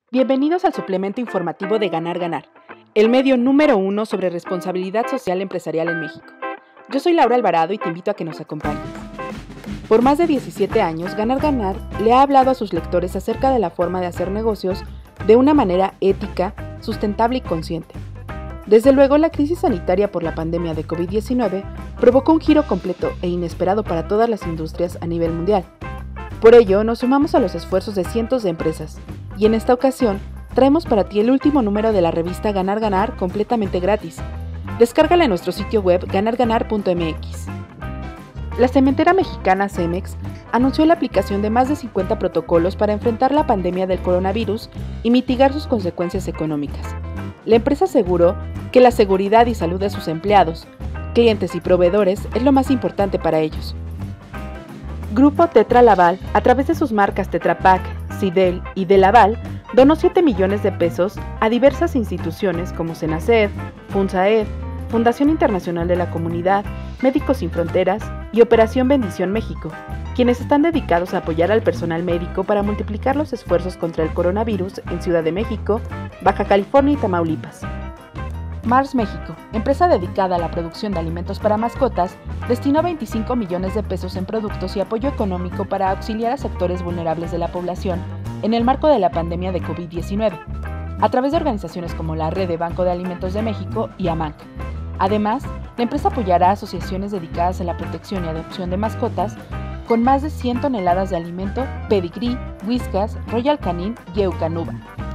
Bienvenidos al suplemento informativo de Ganar Ganar, el medio número 1 sobre responsabilidad social empresarial en México. Yo soy Laura Alvarado y te invito a que nos acompañes. Por más de 17 años, Ganar Ganar le ha hablado a sus lectores acerca de la forma de hacer negocios de una manera ética, sustentable y consciente. Desde luego, la crisis sanitaria por la pandemia de COVID-19 provocó un giro completo e inesperado para todas las industrias a nivel mundial. Por ello, nos sumamos a los esfuerzos de cientos de empresas, y en esta ocasión traemos para ti el último número de la revista Ganar Ganar completamente gratis. Descárgala en nuestro sitio web ganarganar.mx. La cementera mexicana Cemex anunció la aplicación de más de 50 protocolos para enfrentar la pandemia del coronavirus y mitigar sus consecuencias económicas. La empresa aseguró que la seguridad y salud de sus empleados, clientes y proveedores es lo más importante para ellos. Grupo Tetra Laval, a través de sus marcas Tetra Pak, Sidel y De Laval, donó 7 millones de pesos a diversas instituciones como Senaced, Funsaed, Fundación Internacional de la Comunidad, Médicos Sin Fronteras y Operación Bendición México, quienes están dedicados a apoyar al personal médico para multiplicar los esfuerzos contra el coronavirus en Ciudad de México, Baja California y Tamaulipas. Mars México, empresa dedicada a la producción de alimentos para mascotas, destinó 25 millones de pesos en productos y apoyo económico para auxiliar a sectores vulnerables de la población en el marco de la pandemia de COVID-19, a través de organizaciones como la Red de Banco de Alimentos de México y AMANC. Además, la empresa apoyará a asociaciones dedicadas a la protección y adopción de mascotas con más de 100 toneladas de alimento, Pedigree, Whiskas, Royal Canin y Eukanuba.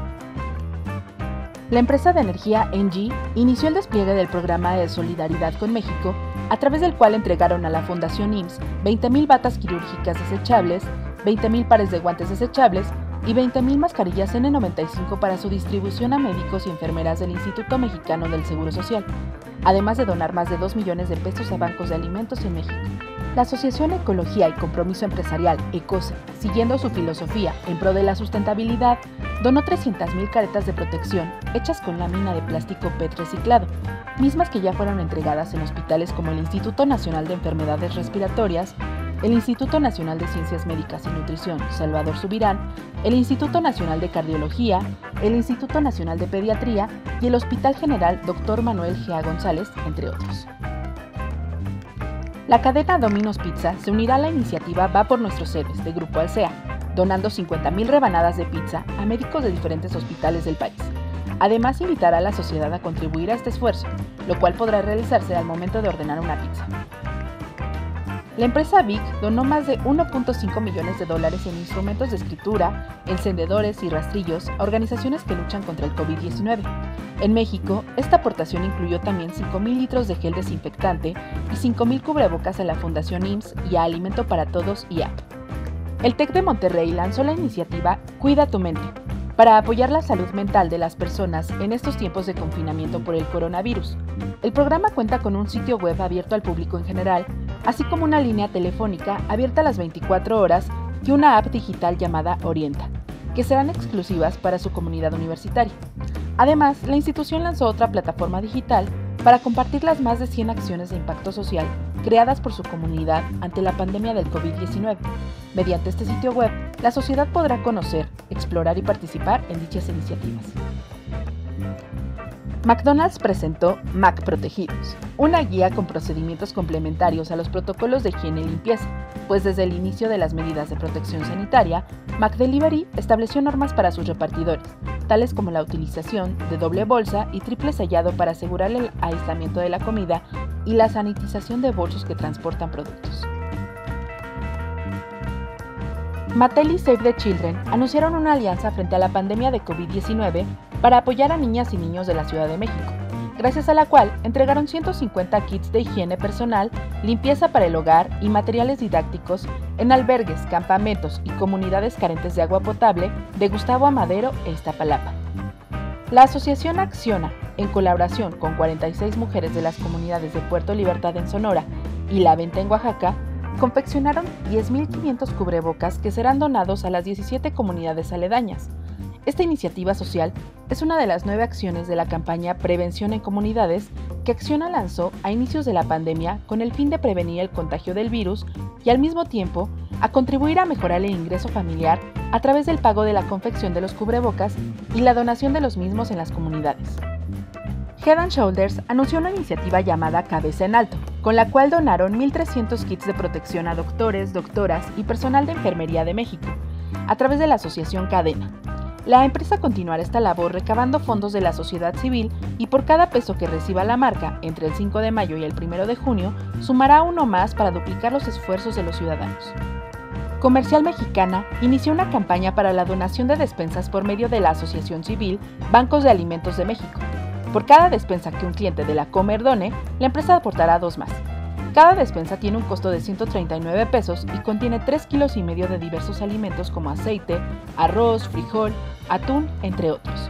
La empresa de energía Engie inició el despliegue del programa de solidaridad con México, a través del cual entregaron a la Fundación IMSS 20,000 batas quirúrgicas desechables, 20,000 pares de guantes desechables y 20,000 mascarillas N95 para su distribución a médicos y enfermeras del Instituto Mexicano del Seguro Social, además de donar más de 2 millones de pesos a bancos de alimentos en México. La Asociación Ecología y Compromiso Empresarial, ECOSE, siguiendo su filosofía en pro de la sustentabilidad, donó 300,000 caretas de protección hechas con lámina de plástico PET reciclado, mismas que ya fueron entregadas en hospitales como el Instituto Nacional de Enfermedades Respiratorias, el Instituto Nacional de Ciencias Médicas y Nutrición Salvador Subirán, el Instituto Nacional de Cardiología, el Instituto Nacional de Pediatría y el Hospital General Dr. Manuel G. González, entre otros. La cadena Domino's Pizza se unirá a la iniciativa Va por Nuestros Héroes de Grupo Alsea, donando 50,000 rebanadas de pizza a médicos de diferentes hospitales del país. Además, invitará a la sociedad a contribuir a este esfuerzo, lo cual podrá realizarse al momento de ordenar una pizza. La empresa Vic donó más de 1.5 millones de dólares en instrumentos de escritura, encendedores y rastrillos a organizaciones que luchan contra el COVID-19. En México, esta aportación incluyó también 5,000 litros de gel desinfectante y 5,000 cubrebocas a la Fundación IMSS y a Alimento para Todos y AP. El TEC de Monterrey lanzó la iniciativa Cuida tu mente, para apoyar la salud mental de las personas en estos tiempos de confinamiento por el coronavirus. El programa cuenta con un sitio web abierto al público en general, así como una línea telefónica abierta a las 24 horas y una app digital llamada Orienta, que serán exclusivas para su comunidad universitaria. Además, la institución lanzó otra plataforma digital para compartir las más de 100 acciones de impacto social creadas por su comunidad ante la pandemia del COVID-19. Mediante este sitio web, la sociedad podrá conocer, explorar y participar en dichas iniciativas. McDonald's presentó Mac Protegidos, una guía con procedimientos complementarios a los protocolos de higiene y limpieza, pues desde el inicio de las medidas de protección sanitaria, McDelivery estableció normas para sus repartidores, tales como la utilización de doble bolsa y triple sellado para asegurar el aislamiento de la comida y la sanitización de bolsos que transportan productos. Mattel y Save the Children anunciaron una alianza frente a la pandemia de COVID-19 para apoyar a niñas y niños de la Ciudad de México, gracias a la cual entregaron 150 kits de higiene personal, limpieza para el hogar y materiales didácticos en albergues, campamentos y comunidades carentes de agua potable de Gustavo Amadero e Iztapalapa. La asociación Acciona, en colaboración con 46 mujeres de las comunidades de Puerto Libertad en Sonora y La Venta en Oaxaca, confeccionaron 10,500 cubrebocas que serán donados a las 17 comunidades aledañas. Esta iniciativa social es una de las 9 acciones de la campaña Prevención en Comunidades que Acciona lanzó a inicios de la pandemia con el fin de prevenir el contagio del virus y al mismo tiempo a contribuir a mejorar el ingreso familiar a través del pago de la confección de los cubrebocas y la donación de los mismos en las comunidades. Head & Shoulders anunció una iniciativa llamada Cabeza en Alto, con la cual donaron 1.300 kits de protección a doctores, doctoras y personal de enfermería de México, a través de la asociación Cadena. La empresa continuará esta labor recabando fondos de la sociedad civil y por cada peso que reciba la marca entre el 5 de mayo y el 1 de junio, sumará uno más para duplicar los esfuerzos de los ciudadanos. Comercial Mexicana inició una campaña para la donación de despensas por medio de la Asociación Civil Bancos de Alimentos de México. Por cada despensa que un cliente de la Comer done, la empresa aportará 2 más. Cada despensa tiene un costo de 139 pesos y contiene 3,5 kilos de diversos alimentos como aceite, arroz, frijol, atún, entre otros.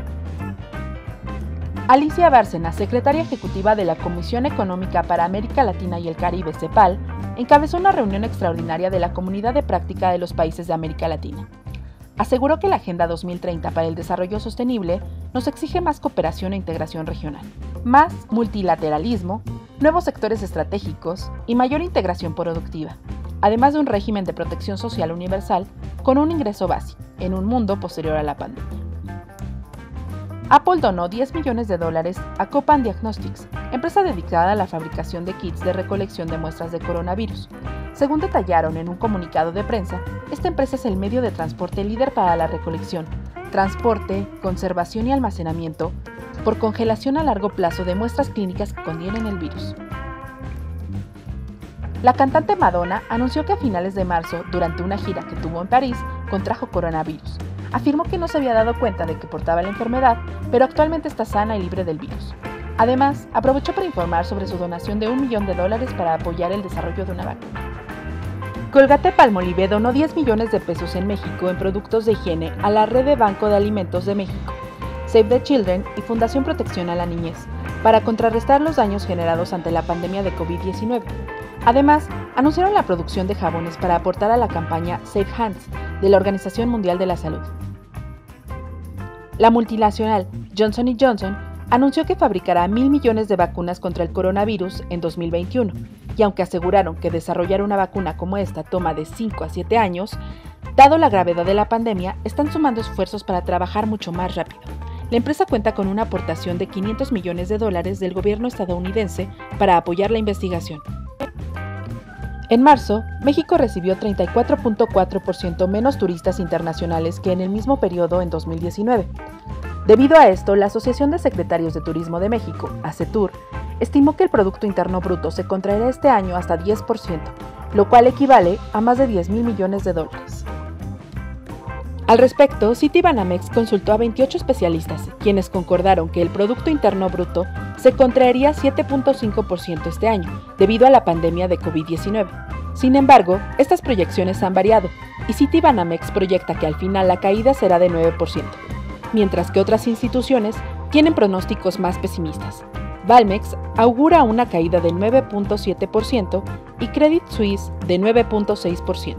Alicia Bárcena, secretaria ejecutiva de la Comisión Económica para América Latina y el Caribe, CEPAL, encabezó una reunión extraordinaria de la Comunidad de Práctica de los Países de América Latina. Aseguró que la Agenda 2030 para el Desarrollo Sostenible nos exige más cooperación e integración regional, más multilateralismo, nuevos sectores estratégicos y mayor integración productiva, además de un régimen de protección social universal con un ingreso base en un mundo posterior a la pandemia. Apple donó $10 millones a Copan Diagnostics, empresa dedicada a la fabricación de kits de recolección de muestras de coronavirus. Según detallaron en un comunicado de prensa, esta empresa es el medio de transporte líder para la recolección, transporte, conservación y almacenamiento por congelación a largo plazo de muestras clínicas que contienen el virus. La cantante Madonna anunció que a finales de marzo, durante una gira que tuvo en París, contrajo coronavirus. Afirmó que no se había dado cuenta de que portaba la enfermedad, pero actualmente está sana y libre del virus. Además, aprovechó para informar sobre su donación de $1 millón para apoyar el desarrollo de una vacuna. Colgate-Palmolive donó $10 millones en México en productos de higiene a la Red de Banco de Alimentos de México, Save the Children y Fundación Protección a la Niñez, para contrarrestar los daños generados ante la pandemia de COVID-19. Además, anunciaron la producción de jabones para aportar a la campaña Safe Hands de la Organización Mundial de la Salud. La multinacional Johnson & Johnson anunció que fabricará 1.000 millones de vacunas contra el coronavirus en 2021, y aunque aseguraron que desarrollar una vacuna como esta toma de 5 a 7 años, dado la gravedad de la pandemia, están sumando esfuerzos para trabajar mucho más rápido. La empresa cuenta con una aportación de $500 millones del gobierno estadounidense para apoyar la investigación. En marzo, México recibió 34.4% menos turistas internacionales que en el mismo periodo en 2019. Debido a esto, la Asociación de Secretarios de Turismo de México, ASETUR, estimó que el Producto Interno Bruto se contraerá este año hasta 10%, lo cual equivale a más de $10,000 millones. Al respecto, Citibanamex consultó a 28 especialistas, quienes concordaron que el Producto Interno Bruto se contraería 7.5% este año, debido a la pandemia de COVID-19. Sin embargo, estas proyecciones han variado, y Citibanamex proyecta que al final la caída será de 9%, mientras que otras instituciones tienen pronósticos más pesimistas. Valmex augura una caída de 9.7% y Credit Suisse de 9.6%.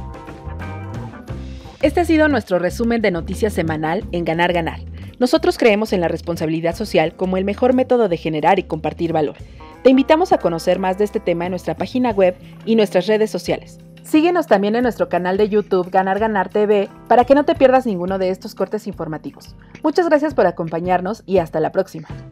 Este ha sido nuestro resumen de noticias semanal en Ganar Ganar. Nosotros creemos en la responsabilidad social como el mejor método de generar y compartir valor. Te invitamos a conocer más de este tema en nuestra página web y nuestras redes sociales. Síguenos también en nuestro canal de YouTube Ganar Ganar TV para que no te pierdas ninguno de estos cortes informativos. Muchas gracias por acompañarnos y hasta la próxima.